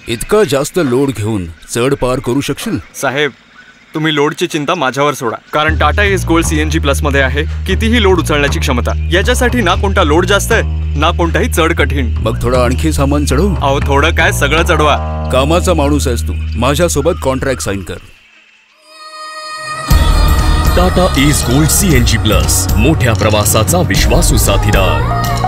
इतका जास्त लोड घेऊन चढ पार करू शकशील? साहेब, तुम्ही लोडची चिंता माझ्यावर सोडा, कारण Tata Ace gold CNG plus मध्ये आहे कितीही लोड उचलण्याची क्षमता. याच्यासाठी ना कोणता लोड जास्त आहे ना कोणताही चढ कठीण. मग थोडं आणखी सामान चढवू? अहो थोडं काय, सगळं चढवा. कामाचा माणूस आहेस तू, माझ्यासोबत कॉन्ट्रॅक्ट साइन कर. Tata Ace gold CNG plus, मोठ्या प्रवासाचा विश्वासू साथीदार.